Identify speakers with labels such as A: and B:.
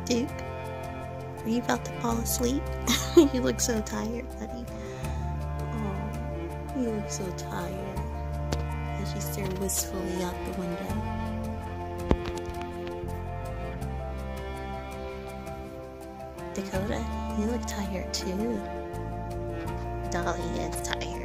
A: Duke, are you about to fall asleep? You look so tired, buddy. Oh, you look so tired. And she stared wistfully out the window. Dakota, you look tired too. Dolly is tired.